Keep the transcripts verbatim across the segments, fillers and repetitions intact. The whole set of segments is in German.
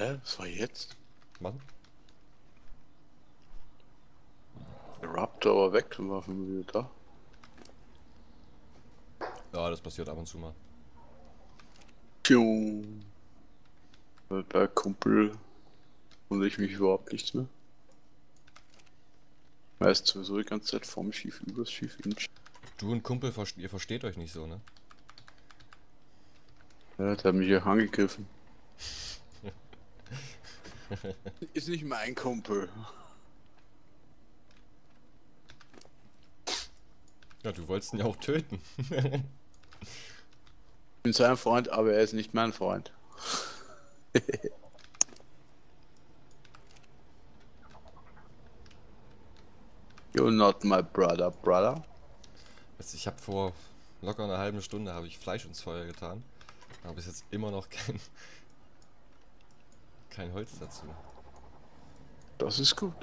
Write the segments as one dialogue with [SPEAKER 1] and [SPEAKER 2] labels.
[SPEAKER 1] Hä? Was war jetzt?
[SPEAKER 2] Mann.
[SPEAKER 1] Der Raptor war weg und war von mir wieder da.
[SPEAKER 2] Ja, das passiert ab und zu mal.
[SPEAKER 1] Tschung. Weil bei Kumpel wundere ich mich überhaupt nichts mehr. Meist sowieso die ganze Zeit vorm Schiff, übers Schiff, im Schiff.
[SPEAKER 2] Du und Kumpel, ihr versteht euch nicht so, ne?
[SPEAKER 1] Ja, der hat mich ja angegriffen. Ist nicht mein Kumpel.
[SPEAKER 2] Ja, du wolltest ihn ja auch töten.
[SPEAKER 1] Ich bin sein Freund, aber er ist nicht mein Freund. You're not my brother, brother.
[SPEAKER 2] Also ich habe vor locker einer halben Stunde habe ich Fleisch ins Feuer getan. Aber bis jetzt immer noch kein kein Holz dazu.
[SPEAKER 1] Das ist gut.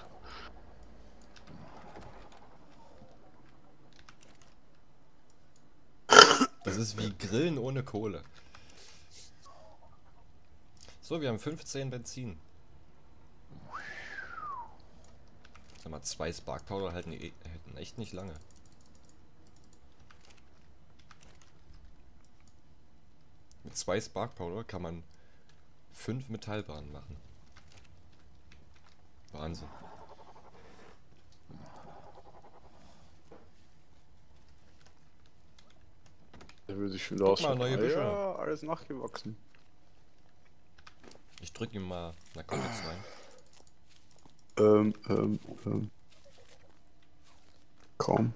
[SPEAKER 2] Das ist wie Grillen ohne Kohle. So, wir haben fünfzehn Benzin. Sag mal, zwei Spark Powder halten, halten echt nicht lange. Mit zwei Spark Powder kann man fünf Metallbahnen machen. Wahnsinn.
[SPEAKER 1] Da würde ich wieder
[SPEAKER 2] Guck
[SPEAKER 1] aus.
[SPEAKER 2] mal, neue Büsche.
[SPEAKER 1] Ja, alles nachgewachsen.
[SPEAKER 2] Ich drück ihm mal Narcotics rein.
[SPEAKER 1] Ähm, ähm, ähm. Komm.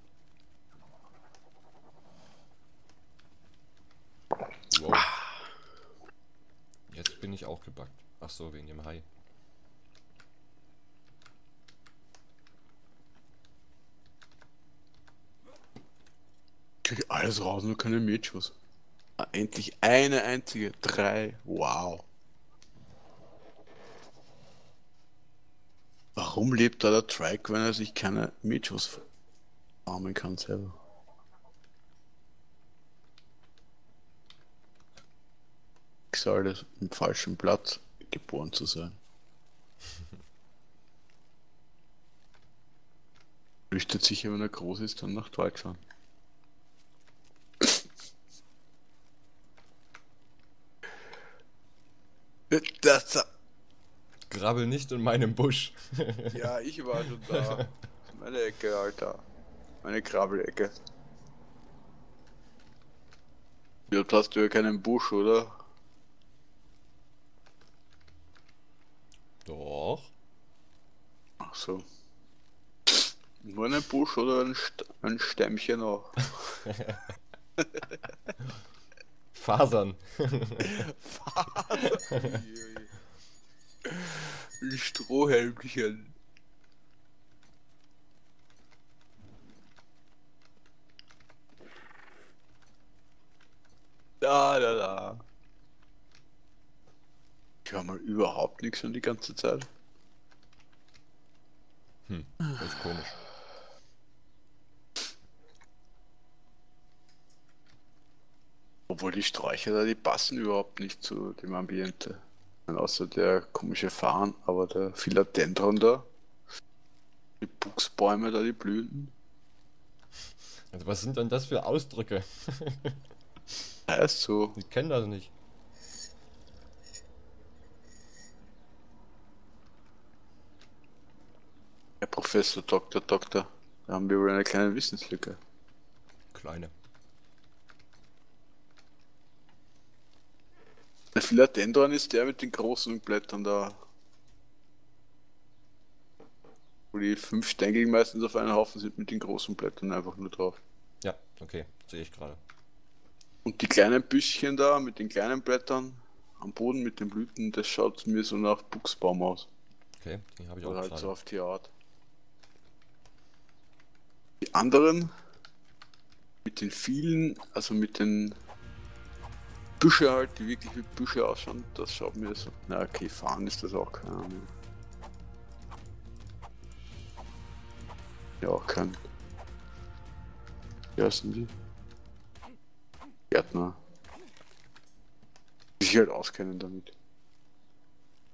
[SPEAKER 2] Wow. Jetzt bin ich auch gebackt. Ach so, wegen dem Hai.
[SPEAKER 1] Krieg alles raus, nur keine Mädchens. Ah, endlich eine einzige. Drei. Wow. Warum lebt da der Trike, wenn er sich keine Mädchens farmen kann selber? Ich soll das im falschen Platz geboren zu sein. Flüchtet sicher, wenn er groß ist, dann nach Deutschland. Das.
[SPEAKER 2] Grabbel nicht in meinem Busch.
[SPEAKER 1] Ja, ich war schon da. Das ist meine Ecke, Alter. Meine Krabbelecke. Jetzt hast du ja keinen Busch, oder?
[SPEAKER 2] Doch.
[SPEAKER 1] Ach so. Nur ein Busch oder ein, St ein Stämmchen auch?
[SPEAKER 2] Fasern.
[SPEAKER 1] Fasern. Ein Strohhelmchen. Da, da, da. Ich höre mal überhaupt nichts schon die ganze Zeit.
[SPEAKER 2] Hm, das ist komisch.
[SPEAKER 1] Obwohl die Sträucher da, die passen überhaupt nicht zu dem Ambiente. Außer der komische Farn, aber der Philodendron da. Die Buchsbäume da, die blühenden.
[SPEAKER 2] Also was sind denn das für Ausdrücke?
[SPEAKER 1] Heißt so.
[SPEAKER 2] Ich kenne das nicht.
[SPEAKER 1] Herr Professor, Doktor, Doktor. Da haben wir wohl eine kleine Wissenslücke.
[SPEAKER 2] Kleine.
[SPEAKER 1] Der Philodendron ist der mit den großen Blättern da. Wo die fünf Stängel meistens auf einen Haufen sind mit den großen Blättern einfach nur drauf.
[SPEAKER 2] Ja, okay, sehe ich gerade.
[SPEAKER 1] Und die kleinen Büschchen da mit den kleinen Blättern am Boden mit den Blüten, das schaut mir so nach Buchsbaum aus.
[SPEAKER 2] Okay, die habe ich auch
[SPEAKER 1] Oder halt
[SPEAKER 2] gerade.
[SPEAKER 1] so auf die Art. Die anderen mit den vielen, also mit den Büsche halt, die wirklich wie Büsche ausschauen, das schaut mir so. Na okay, fahren ist das auch, keine Ahnung. Ja, auch kein. Wie heißen die? Gärtner. Die sich halt auskennen damit.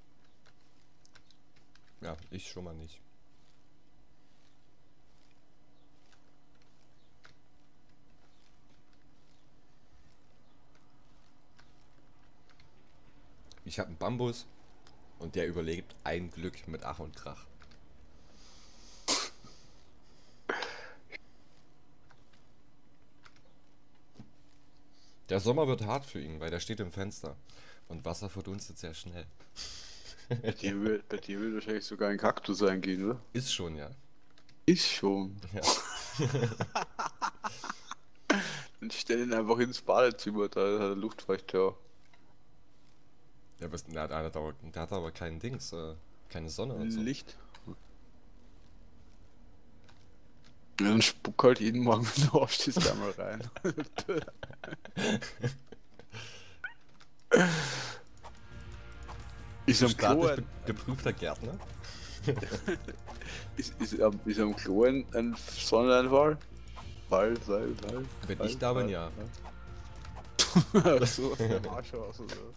[SPEAKER 2] Ja, ich schon mal nicht. Ich habe einen Bambus und der überlebt ein Glück mit Ach und Krach. Der Sommer wird hart für ihn, weil der steht im Fenster und Wasser verdunstet sehr schnell.
[SPEAKER 1] Bei dir wird, bei dir wird wahrscheinlich sogar ein Kaktus eingehen, oder?
[SPEAKER 2] Ist schon, ja.
[SPEAKER 1] Ist schon.
[SPEAKER 2] Ja.
[SPEAKER 1] Dann stell ihn einfach ins Badezimmer, da hat er Luftfeuchte.
[SPEAKER 2] Der, bist, der, hat, der, hat aber, der hat aber keinen Dings, äh, keine Sonne und so.
[SPEAKER 1] Licht. Ja, dann spuck halt jeden Morgen, wenn du aufstehst, einmal rein. Ist am Klo
[SPEAKER 2] Staatlich
[SPEAKER 1] ein,
[SPEAKER 2] be geprüfter Gärtner?
[SPEAKER 1] ist, ist, am, ist am Klo ein, ein Sonneneinfall? Fall, Fall, Fall.
[SPEAKER 2] Wenn
[SPEAKER 1] Fall,
[SPEAKER 2] ich da bin,
[SPEAKER 1] Fall,
[SPEAKER 2] ja.
[SPEAKER 1] Fall. So aus dem Arsch aus oder so.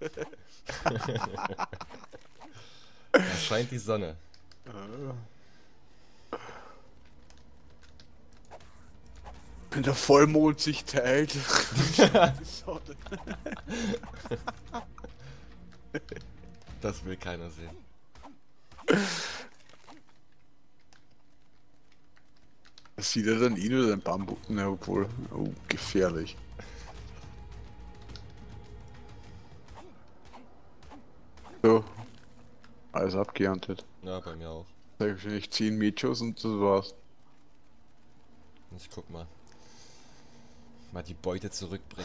[SPEAKER 2] Da scheint die Sonne.
[SPEAKER 1] Wenn der Vollmond sich teilt, die Sonne.
[SPEAKER 2] Das will keiner sehen.
[SPEAKER 1] Das sieht er dann eh nur den Bambus, ne, obwohl, oh, gefährlich. So, alles abgeerntet.
[SPEAKER 2] Ja, bei mir auch.
[SPEAKER 1] Da hab ich wahrscheinlich zehn Mechos und das war's.
[SPEAKER 2] Ich guck mal. Mal die Beute zurückbringen.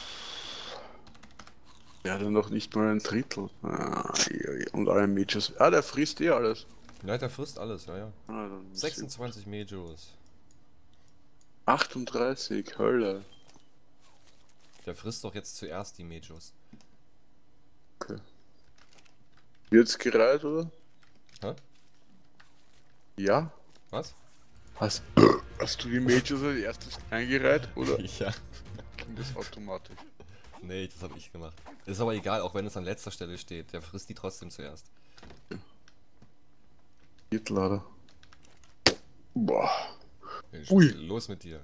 [SPEAKER 1] Ja, dann noch nicht mal ein Drittel. Ah, ja, ja. Und alle Mechos. Ah, der frisst eh alles.
[SPEAKER 2] Ja, der frisst alles, ja, ja.
[SPEAKER 1] Ah, dann ist
[SPEAKER 2] sechsundzwanzig Mejos.
[SPEAKER 1] achtunddreißig, Hölle.
[SPEAKER 2] Der frisst doch jetzt zuerst die Mejos.
[SPEAKER 1] Okay. Wird's gereiht, oder?
[SPEAKER 2] Hä?
[SPEAKER 1] Ja?
[SPEAKER 2] Was?
[SPEAKER 1] Hast, hast du die Mechos als erstes eingereiht, oder
[SPEAKER 2] Ja.
[SPEAKER 1] ging das automatisch?
[SPEAKER 2] Nee, das habe ich gemacht. Ist aber egal, auch wenn es an letzter Stelle steht. Der frisst die trotzdem zuerst.
[SPEAKER 1] Viertlader. Boah.
[SPEAKER 2] Ui.
[SPEAKER 1] Ui.
[SPEAKER 2] Los mit dir.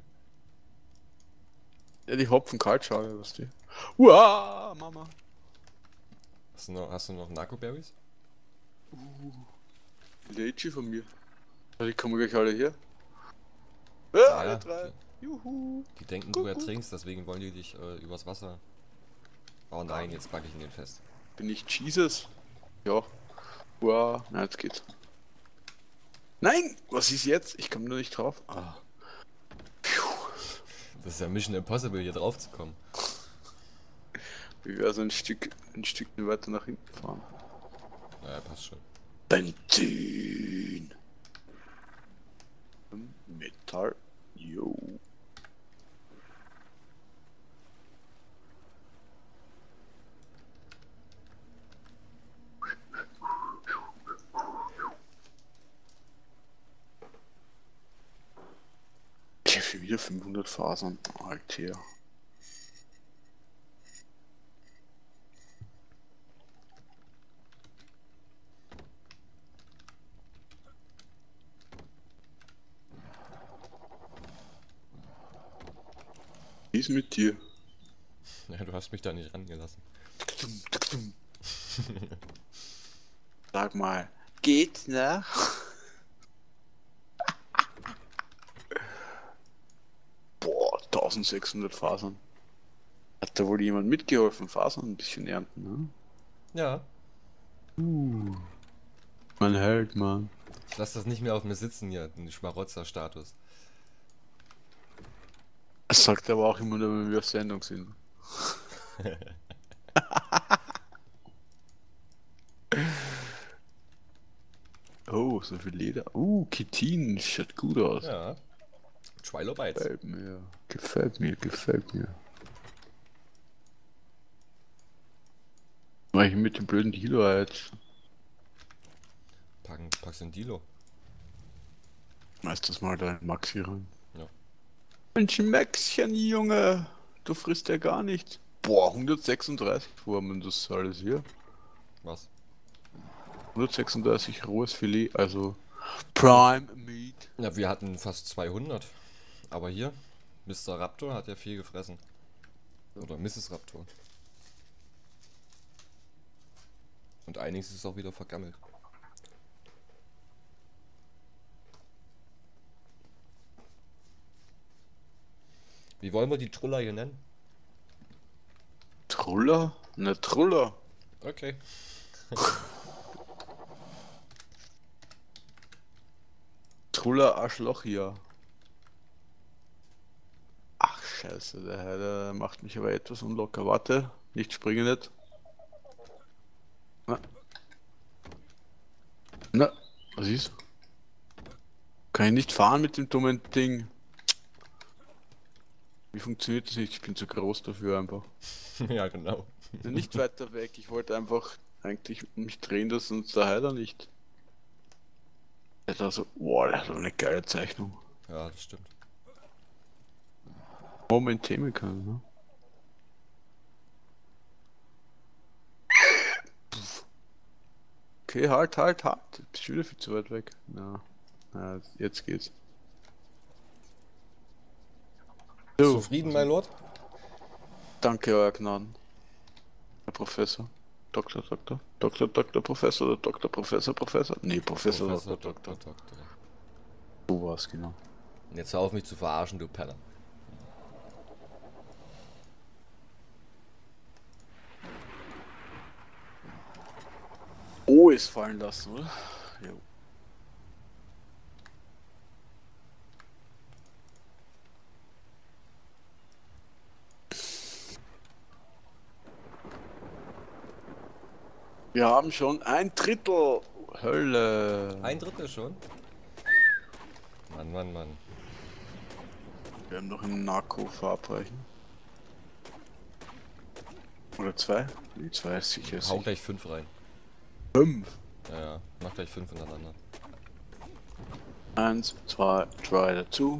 [SPEAKER 1] Ja, die Hopfen Kaltschale, was die. Uah, Mama.
[SPEAKER 2] Hast du noch, hast du noch Narco-Berries?
[SPEAKER 1] Uh, Lechi von mir. Ja, die kommen gleich alle hier. Ja,
[SPEAKER 2] Ja,
[SPEAKER 1] alle drei. Juhu.
[SPEAKER 2] Die denken,
[SPEAKER 1] Guck,
[SPEAKER 2] du
[SPEAKER 1] guck.
[SPEAKER 2] ertrinkst, deswegen wollen die dich äh, übers Wasser. Oh nein, jetzt packe ich ihn den fest.
[SPEAKER 1] Bin ich Jesus? Ja. Wow, na jetzt geht's. Nein! Was ist jetzt? Ich komme nur nicht drauf. Ah.
[SPEAKER 2] Das ist ja Mission Impossible, hier drauf zu kommen.
[SPEAKER 1] Wie wäre so ein Stück, ein Stück weiter nach hinten fahren?
[SPEAKER 2] Naja, passt schon.
[SPEAKER 1] Benzin! Metall. Jo. Ich habe schon wieder fünfhundert Fasern. Alter. Wie ist mit dir?
[SPEAKER 2] Ja, du hast mich da nicht rangelassen.
[SPEAKER 1] Sag mal, geht's noch? Boah, eintausendsechshundert Fasern. Hat da wohl jemand mitgeholfen, Fasern ein bisschen ernten, ne?
[SPEAKER 2] Ja.
[SPEAKER 1] Uh. Mein Held, Mann.
[SPEAKER 2] Ich lass das nicht mehr auf mir sitzen hier, den Schmarotzer-Status.
[SPEAKER 1] Das sagt er aber auch immer nur, wenn wir auf Sendung sind. Oh, so viel Leder. Uh, Kitin, schaut gut aus.
[SPEAKER 2] Ja. Trilobites.
[SPEAKER 1] Gefällt mir, gefällt mir, gefällt mir. Mach ich mit dem blöden Dilo jetzt?
[SPEAKER 2] Packen, packst in Dilo.
[SPEAKER 1] Schmeiß das mal da in Maxi rein.
[SPEAKER 2] Ja.
[SPEAKER 1] Mensch, Maxchen, Junge! Du frisst ja gar nichts. Boah, hundertsechsunddreißig, wo haben wir das alles hier?
[SPEAKER 2] Was?
[SPEAKER 1] hundertsechsunddreißig rohes Filet, also Prime Meat.
[SPEAKER 2] Ja, wir hatten fast zweihundert. Aber hier, Mister Raptor hat ja viel gefressen. Oder Misses Raptor. Und einiges ist auch wieder vergammelt. Wie wollen wir die Truller hier nennen?
[SPEAKER 1] Truller? Ne Truller.
[SPEAKER 2] Okay.
[SPEAKER 1] Truller Arschloch hier. Ach scheiße, der Herr, der macht mich aber etwas unlocker. Warte, nicht springen nicht. Na. Na, was ist? Kann ich nicht fahren mit dem dummen Ding? Wie funktioniert das nicht? Ich bin zu groß dafür einfach.
[SPEAKER 2] Ja, genau.
[SPEAKER 1] Nicht weiter weg, ich wollte einfach eigentlich mich drehen, das sonst der Heiler nicht. Der hat also, boah, der hat eine geile Zeichnung.
[SPEAKER 2] Ja, das stimmt.
[SPEAKER 1] Moment themen kann, ne? Okay, halt, halt, halt. Du bist schon wieder viel zu weit weg. Na, na jetzt geht's. So,
[SPEAKER 2] Zufrieden, mein Lord?
[SPEAKER 1] danke, euer Gnaden. Herr Professor. Doktor, Doktor. Doktor, Doktor, Professor oder Doktor, Professor, Professor? Nee, Professor,
[SPEAKER 2] Professor,
[SPEAKER 1] Doktor,
[SPEAKER 2] Doktor,
[SPEAKER 1] Doktor.
[SPEAKER 2] Doktor.
[SPEAKER 1] So war's, genau.
[SPEAKER 2] Und jetzt hör auf mich zu verarschen, du Penner.
[SPEAKER 1] Oh, ist fallen lassen, oder? Jo. Wir haben schon ein Drittel. Hölle.
[SPEAKER 2] Ein Drittel schon? Mann, Mann, Mann.
[SPEAKER 1] Wir haben noch einen Narko verabreichen. Oder zwei? Die zwei ist sicher.
[SPEAKER 2] Hau
[SPEAKER 1] sicher.
[SPEAKER 2] gleich fünf rein.
[SPEAKER 1] Fünf.
[SPEAKER 2] Ja, ja. Mach gleich fünf hintereinander.
[SPEAKER 1] Eins, zwei, drei dazu.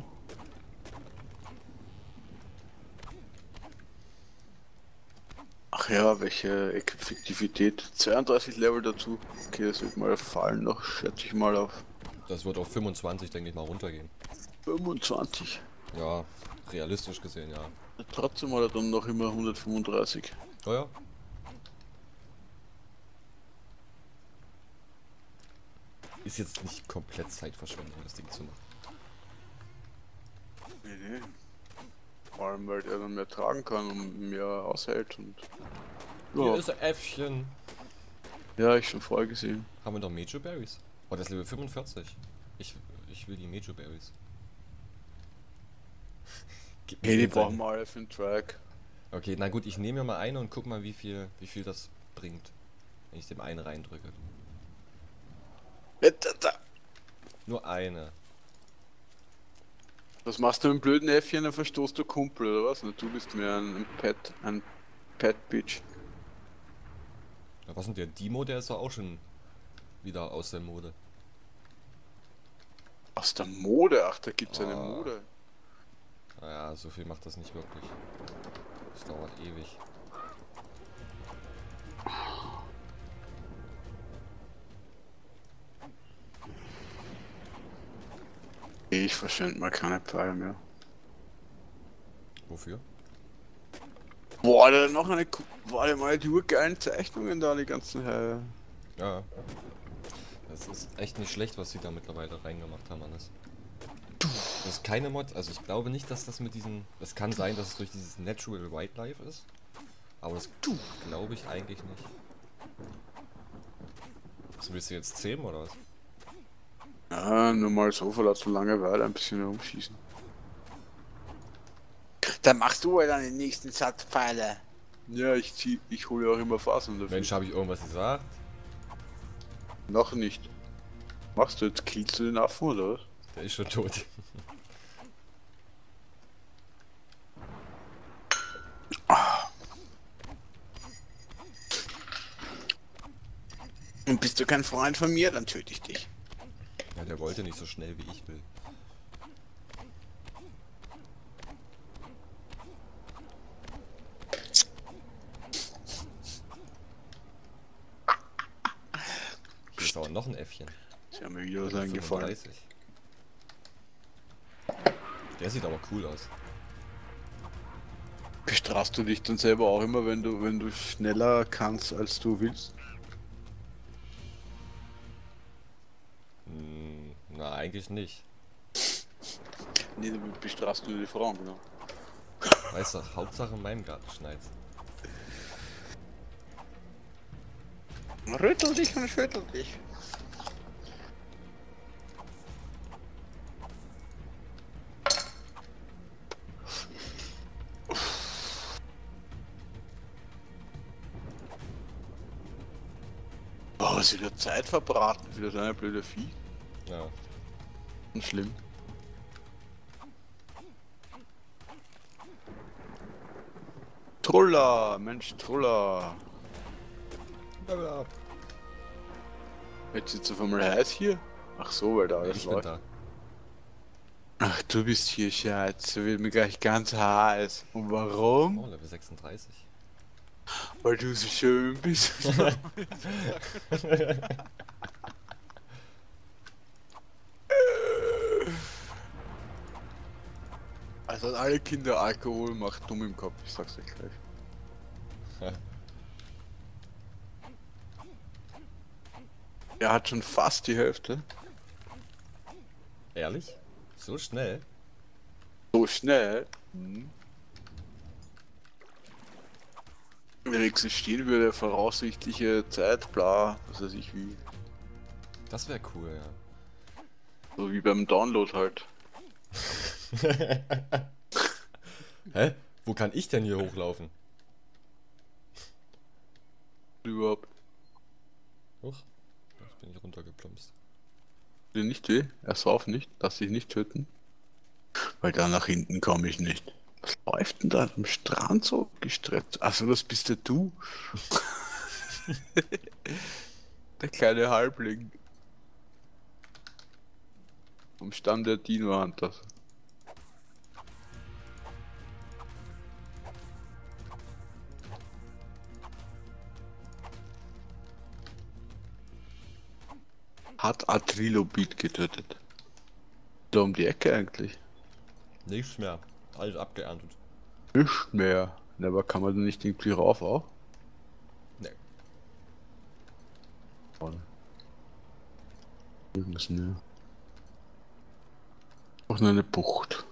[SPEAKER 1] Ach ja, welche Effektivität? zweiunddreißig Level dazu. Okay, das wird mal fallen noch, schätze ich mal auf
[SPEAKER 2] Das wird auf fünfundzwanzig, denke ich mal, runtergehen.
[SPEAKER 1] fünfundzwanzig.
[SPEAKER 2] Ja, realistisch gesehen, ja.
[SPEAKER 1] Trotzdem hat er dann noch immer hundertfünfunddreißig.
[SPEAKER 2] Oh ja. Ist jetzt nicht komplett Zeitverschwendung, das Ding zu machen.
[SPEAKER 1] Nee, nee. Vor allem, weil er dann mehr tragen kann und mehr aushält und...
[SPEAKER 2] Hier
[SPEAKER 1] Ja,
[SPEAKER 2] ist ein Äffchen.
[SPEAKER 1] ja, ich schon vorher gesehen.
[SPEAKER 2] Haben wir doch Mejo Berries? Oh, das ist Level fünfundvierzig. Ich, ich will die Mejo Berries. Gib mir
[SPEAKER 1] Hey, die
[SPEAKER 2] den
[SPEAKER 1] brauchen
[SPEAKER 2] seinen-
[SPEAKER 1] wir alle für den Track.
[SPEAKER 2] Okay, na gut, ich nehme mir mal eine und guck mal, wie viel, wie viel das bringt, wenn ich dem einen reindrücke. Nur eine.
[SPEAKER 1] Was machst du mit dem blöden Äffchen? Dann verstoßt du Kumpel oder was? Na, du bist mir ein, ein Pet, ein Pet-Bitch.
[SPEAKER 2] Ja, was denn der Dimo, der ist doch auch schon wieder aus der Mode.
[SPEAKER 1] Aus der Mode? Ach, da gibt's eine
[SPEAKER 2] Ah.
[SPEAKER 1] Mode.
[SPEAKER 2] Naja, so viel macht das nicht wirklich. Das dauert ewig.
[SPEAKER 1] Ich verschwende mal keine Pfeile mehr.
[SPEAKER 2] Wofür?
[SPEAKER 1] Boah, da noch eine... Ku- Warte mal, die urgeilen Zeichnungen da, die ganzen... Äh,
[SPEAKER 2] Ja. Das ist echt nicht schlecht, was sie da mittlerweile reingemacht haben, alles. Das ist keine Mod, also ich glaube nicht, dass das mit diesen... Es kann sein, dass es durch dieses Natural Wildlife ist. Aber das glaube ich eigentlich nicht. Was willst du jetzt zähmen oder was?
[SPEAKER 1] ja, nur mal so vor lauter Langeweile ein bisschen herumschießen. Dann machst du halt deinen nächsten Satz Pfeile. Ja, ich zieh, ich hole auch immer Phasen dafür.
[SPEAKER 2] Mensch, habe ich irgendwas gesagt?
[SPEAKER 1] Noch nicht. Machst du jetzt, killst du den Affen oder was?
[SPEAKER 2] Der ist schon tot.
[SPEAKER 1] Und bist du kein Freund von mir, dann töte ich dich.
[SPEAKER 2] Ja, der wollte nicht so schnell, wie ich will. dauert noch ein Äffchen.
[SPEAKER 1] Sie haben mir wieder was eingefallen.
[SPEAKER 2] fünfunddreißig. Der sieht aber cool aus.
[SPEAKER 1] Bestrafst du dich dann selber auch immer, wenn du, wenn du schneller kannst, als du willst?
[SPEAKER 2] Hm, na, eigentlich nicht.
[SPEAKER 1] Nee, damit bestrafst du die Frauen, genau.
[SPEAKER 2] Weißt du, Hauptsache in meinem Garten schneit's.
[SPEAKER 1] Rüttel dich und schüttel dich. Boah, was wieder Zeit verbraten für das eine blöde Vieh.
[SPEAKER 2] Ja.
[SPEAKER 1] Und schlimm. Trulla, Mensch, Trulla.
[SPEAKER 2] Level up.
[SPEAKER 1] Jetzt ist es auf einmal heiß hier? Ach so, weil da alles
[SPEAKER 2] Ich bin
[SPEAKER 1] läuft.
[SPEAKER 2] da.
[SPEAKER 1] Ach, du bist hier, Schatz. So wird mir gleich ganz heiß. Und warum?
[SPEAKER 2] Oh, Level sechsunddreißig.
[SPEAKER 1] Weil du so schön bist. Also an alle Kinder, Alkohol macht dumm im Kopf, ich sag's euch gleich. Er hat schon fast die Hälfte.
[SPEAKER 2] Ehrlich? So schnell?
[SPEAKER 1] So schnell. Hm. Wenn existieren würde, voraussichtliche Zeit, bla, was weiß ich wie.
[SPEAKER 2] Das wäre cool, ja.
[SPEAKER 1] So wie beim Download halt.
[SPEAKER 2] Hä? Wo kann ich denn hier hochlaufen?
[SPEAKER 1] Überhaupt.
[SPEAKER 2] Huch, jetzt bin ich runtergeplumpst.
[SPEAKER 1] Dir nicht weh? Er sauf nicht, lass dich nicht töten. Weil da nach hinten komme ich nicht. Was läuft denn da am Strand so gestreckt? Achso, das bist ja du. Der kleine Halbling. Vom Stamm der Dino Hunters. Hat Atrilobit getötet. Da um die Ecke eigentlich.
[SPEAKER 2] Nichts mehr. Alles abgeerntet.
[SPEAKER 1] Nicht mehr. Na, aber kann man da nicht irgendwie rauf auch?
[SPEAKER 2] Ne.
[SPEAKER 1] Wir müssen ja. Auch nur eine Bucht.